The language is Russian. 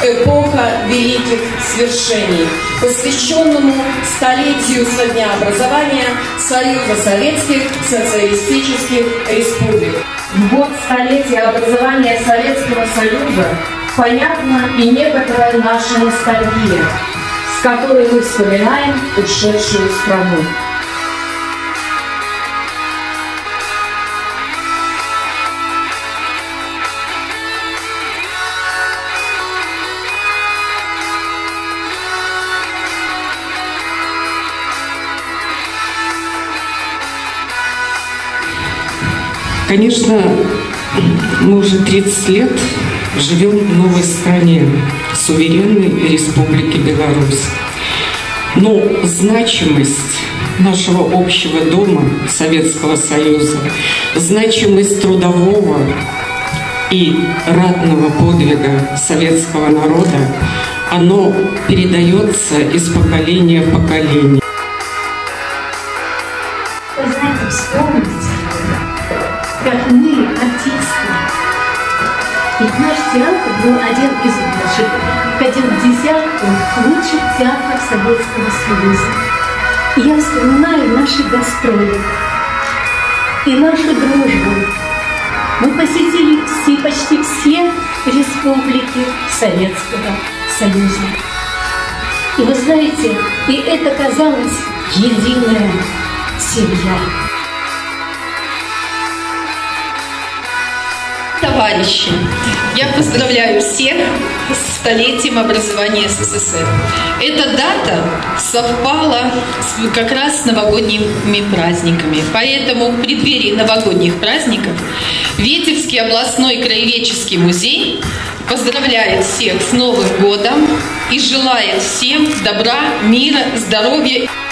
эпоха великих свершений, посвященному столетию со дня образования Союза Советских Социалистических Республик. В год столетия образования Советского Союза понятна и некоторая наша ностальгия, с которой мы вспоминаем ушедшую страну. Конечно, мы уже 30 лет живем в новой стране, суверенной Республике Беларусь. Но значимость нашего общего дома, Советского Союза, значимость трудового и ратного подвига советского народа, оно передается из поколения в поколение. Вы знаете, вспомните, как мы, артисты, ведь наш театр был один из лучших, входил в десятку лучших театров Советского Союза. И я вспоминаю наши гастроли и нашу дружбу. Мы посетили почти все республики Советского Союза. И вы знаете, и это казалось единая семья. Товарищи, я поздравляю всех с столетием образования СССР. Эта дата совпала как раз с новогодними праздниками. Поэтому в преддверии новогодних праздников Витебский областной краеведческий музей поздравляет всех с Новым годом и желает всем добра, мира, здоровья.